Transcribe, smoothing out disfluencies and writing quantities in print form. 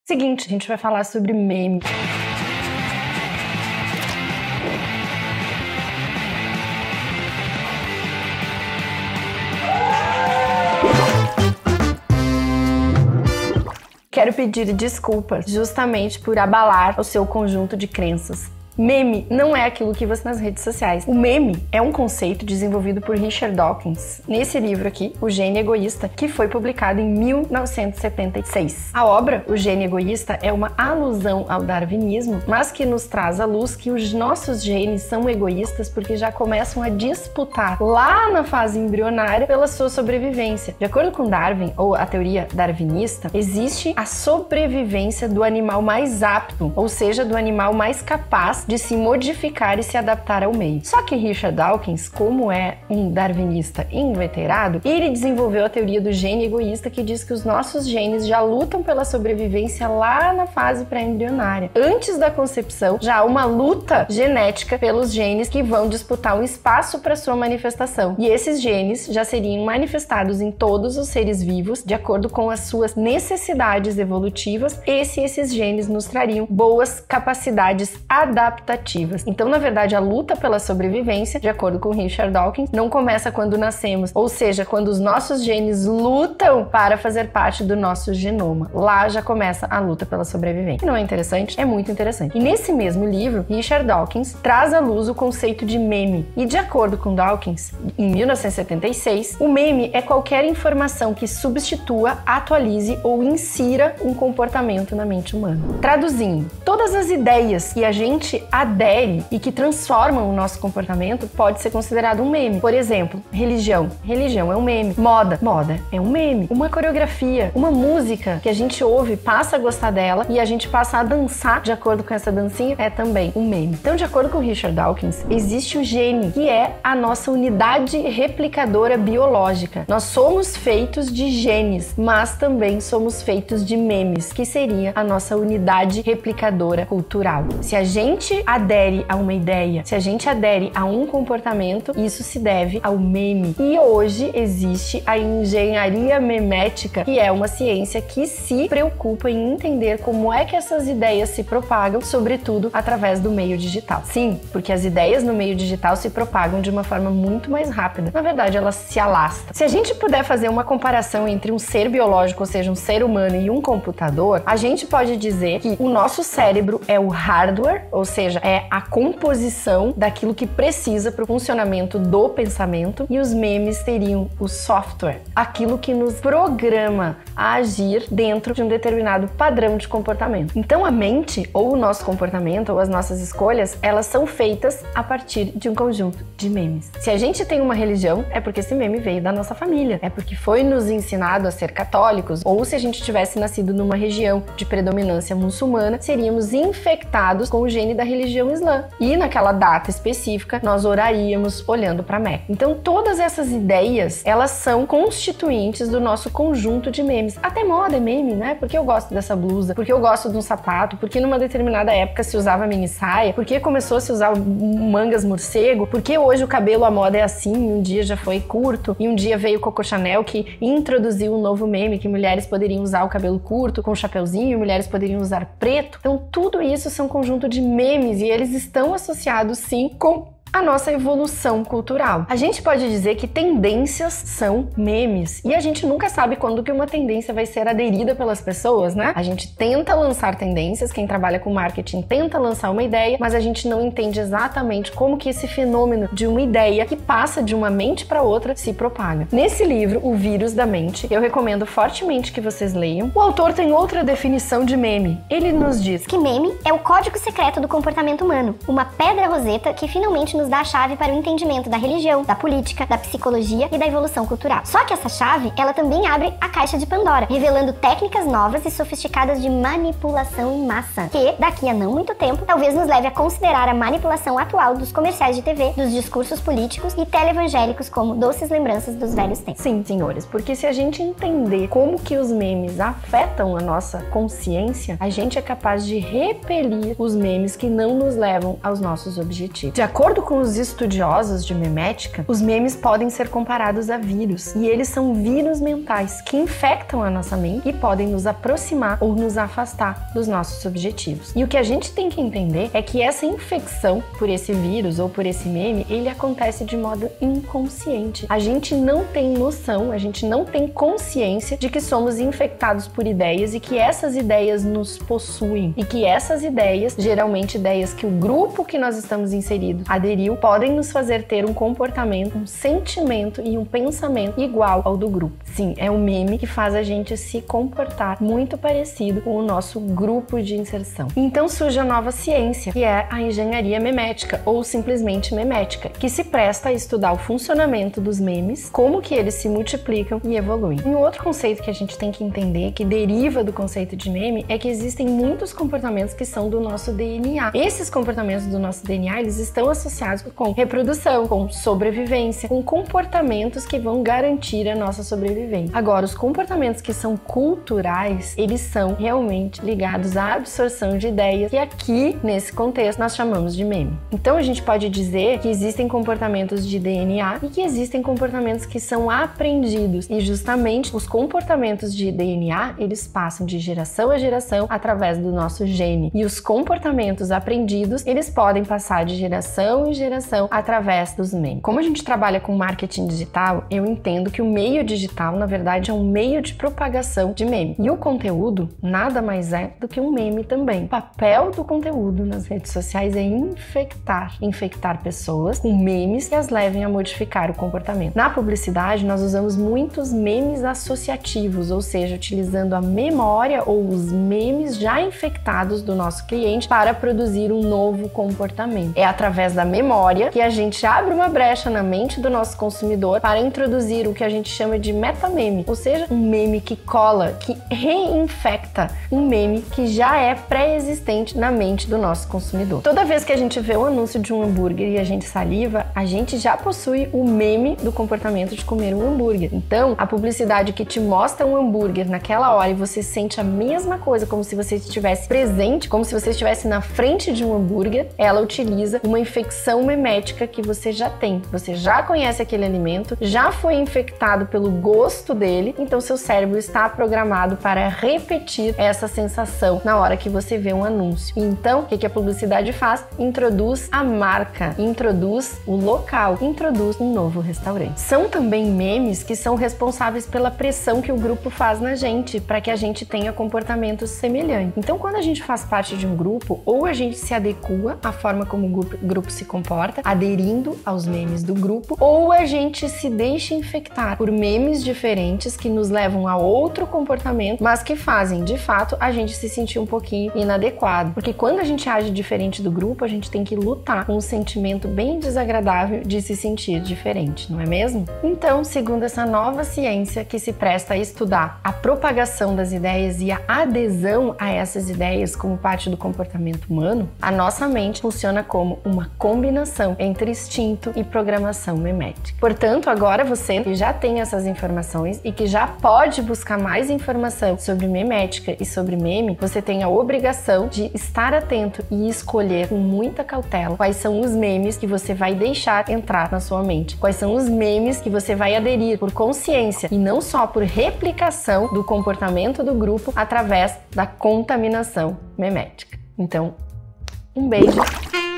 Seguinte, a gente vai falar sobre meme. Quero pedir desculpas justamente por abalar o seu conjunto de crenças. Meme não é aquilo que você nas redes sociais. O meme é um conceito desenvolvido por Richard Dawkins, nesse livro aqui, O Gene Egoísta, que foi publicado em 1976. A obra, O Gene Egoísta, é uma alusão ao darwinismo, mas que nos traz à luz que os nossos genes são egoístas porque já começam a disputar lá na fase embrionária pela sua sobrevivência. De acordo com Darwin, ou a teoria darwinista, existe a sobrevivência do animal mais apto, ou seja, do animal mais capaz de se modificar e se adaptar ao meio. Só que Richard Dawkins, como é um darwinista inveterado, ele desenvolveu a teoria do gene egoísta, que diz que os nossos genes já lutam pela sobrevivência lá na fase pré-embrionária. Antes da concepção, já há uma luta genética pelos genes que vão disputar um espaço para sua manifestação. E esses genes já seriam manifestados em todos os seres vivos, de acordo com as suas necessidades evolutivas, e se esses genes nos trariam boas capacidades adaptativas. Então, na verdade, a luta pela sobrevivência, de acordo com Richard Dawkins, não começa quando nascemos, ou seja, quando os nossos genes lutam para fazer parte do nosso genoma. Lá já começa a luta pela sobrevivência. Não é interessante? É muito interessante. E nesse mesmo livro, Richard Dawkins traz à luz o conceito de meme. E de acordo com Dawkins, em 1976, o meme é qualquer informação que substitua, atualize ou insira um comportamento na mente humana. Traduzindo, todas as ideias que a gente adere e que transformam o nosso comportamento pode ser considerado um meme. Por exemplo, religião. Religião é um meme. Moda. Moda é um meme. Uma coreografia, uma música que a gente ouve, passa a gostar dela e a gente passa a dançar de acordo com essa dancinha, é também um meme. Então, de acordo com Richard Dawkins, existe o gene, que é a nossa unidade replicadora biológica. Nós somos feitos de genes, mas também somos feitos de memes, que seria a nossa unidade replicadora cultural. Se a gente adere a uma ideia, se a gente adere a um comportamento, isso se deve ao meme. E hoje existe a engenharia memética, que é uma ciência que se preocupa em entender como é que essas ideias se propagam, sobretudo através do meio digital. Sim, porque as ideias no meio digital se propagam de uma forma muito mais rápida. Na verdade, elas se alastram. Se a gente puder fazer uma comparação entre um ser biológico, ou seja, um ser humano, e um computador, a gente pode dizer que o nosso cérebro é o hardware, ou seja, é a composição daquilo que precisa para o funcionamento do pensamento, e os memes seriam o software, aquilo que nos programa a agir dentro de um determinado padrão de comportamento. Então a mente, ou o nosso comportamento, ou as nossas escolhas, elas são feitas a partir de um conjunto de memes. Se a gente tem uma religião, é porque esse meme veio da nossa família, é porque foi nos ensinado a ser católicos, ou se a gente tivesse nascido numa região de predominância muçulmana, seríamos infectados com o gene da religião islã. E naquela data específica, nós oraríamos olhando para Meca. Então, todas essas ideias, elas são constituintes do nosso conjunto de memes. Até moda é meme, né? Porque eu gosto dessa blusa, porque eu gosto de um sapato, porque numa determinada época se usava mini saia, porque começou a se usar mangas morcego, porque hoje o cabelo, a moda é assim, um dia já foi curto, e um dia veio Coco Chanel que introduziu um novo meme, que mulheres poderiam usar o cabelo curto com chapeuzinho, e mulheres poderiam usar preto. Então, tudo isso são um conjunto de memes, e eles estão associados sim com a nossa evolução cultural. A gente pode dizer que tendências são memes, e a gente nunca sabe quando que uma tendência vai ser aderida pelas pessoas, né? A gente tenta lançar tendências, quem trabalha com marketing tenta lançar uma ideia, mas a gente não entende exatamente como que esse fenômeno de uma ideia que passa de uma mente para outra se propaga. Nesse livro, O Vírus da Mente, eu recomendo fortemente que vocês leiam. O autor tem outra definição de meme. Ele nos diz que meme é o código secreto do comportamento humano, uma pedra roseta que finalmente nos dá a chave para o entendimento da religião, da política, da psicologia e da evolução cultural. Só que essa chave, ela também abre a caixa de Pandora, revelando técnicas novas e sofisticadas de manipulação em massa, que, daqui a não muito tempo, talvez nos leve a considerar a manipulação atual dos comerciais de TV, dos discursos políticos e teleevangélicos como doces lembranças dos velhos tempos. Sim, senhores, porque se a gente entender como que os memes afetam a nossa consciência, a gente é capaz de repelir os memes que não nos levam aos nossos objetivos. De acordo com os estudiosos de memética, os memes podem ser comparados a vírus, e eles são vírus mentais que infectam a nossa mente e podem nos aproximar ou nos afastar dos nossos objetivos. E o que a gente tem que entender é que essa infecção por esse vírus ou por esse meme, ele acontece de modo inconsciente. A gente não tem noção, a gente não tem consciência de que somos infectados por ideias e que essas ideias nos possuem e que essas ideias, geralmente ideias que o grupo que nós estamos inseridos aderiu, podem nos fazer ter um comportamento, um sentimento e um pensamento igual ao do grupo. Sim, é um meme que faz a gente se comportar muito parecido com o nosso grupo de inserção. Então surge a nova ciência, que é a engenharia memética, ou simplesmente memética, que se presta a estudar o funcionamento dos memes, como que eles se multiplicam e evoluem. Um outro conceito que a gente tem que entender, que deriva do conceito de meme, é que existem muitos comportamentos que são do nosso DNA. Esses comportamentos do nosso DNA, eles estão associados com reprodução, com sobrevivência, com comportamentos que vão garantir a nossa sobrevivência. Agora, os comportamentos que são culturais, eles são realmente ligados à absorção de ideias, que aqui, nesse contexto, nós chamamos de meme. Então, a gente pode dizer que existem comportamentos de DNA e que existem comportamentos que são aprendidos. E justamente os comportamentos de DNA, eles passam de geração a geração através do nosso gene. E os comportamentos aprendidos, eles podem passar de geração em geração através dos memes. Como a gente trabalha com marketing digital, eu entendo que o meio digital, na verdade, é um meio de propagação de meme. E o conteúdo nada mais é do que um meme também. O papel do conteúdo nas redes sociais é infectar pessoas com memes que as levem a modificar o comportamento. Na publicidade, nós usamos muitos memes associativos, ou seja, utilizando a memória ou os memes já infectados do nosso cliente para produzir um novo comportamento. É através da memória que a gente abre uma brecha na mente do nosso consumidor para introduzir o que a gente chama de metameme, ou seja, um meme que cola, que reinfecta um meme que já é pré-existente na mente do nosso consumidor. Toda vez que a gente vê o anúncio de um hambúrguer e a gente saliva, a gente já possui o meme do comportamento de comer um hambúrguer. Então, a publicidade que te mostra um hambúrguer naquela hora e você sente a mesma coisa, como se você estivesse presente, como se você estivesse na frente de um hambúrguer, ela utiliza uma infecção memética que você já tem. Você já conhece aquele alimento, já foi infectado pelo gosto dele, então seu cérebro está programado para repetir essa sensação na hora que você vê um anúncio. Então, o que a publicidade faz? Introduz a marca, introduz o local, introduz um novo restaurante. São também memes que são responsáveis pela pressão que o grupo faz na gente, para que a gente tenha comportamentos semelhantes. Então, quando a gente faz parte de um grupo, ou a gente se adequa à forma como o grupo se comporta, aderindo aos memes do grupo, ou a gente se deixa infectar por memes diferentes que nos levam a outro comportamento, mas que fazem, de fato, a gente se sentir um pouquinho inadequado. Porque quando a gente age diferente do grupo, a gente tem que lutar com um sentimento bem desagradável de se sentir diferente, não é mesmo? Então, segundo essa nova ciência que se presta a estudar a propagação das ideias e a adesão a essas ideias como parte do comportamento humano, a nossa mente funciona como uma combinação entre instinto e programação memética. Portanto, agora você que já tem essas informações e que já pode buscar mais informação sobre memética e sobre meme, você tem a obrigação de estar atento e escolher com muita cautela quais são os memes que você vai deixar entrar na sua mente, quais são os memes que você vai aderir por consciência e não só por replicação do comportamento do grupo através da contaminação memética. Então, um beijo!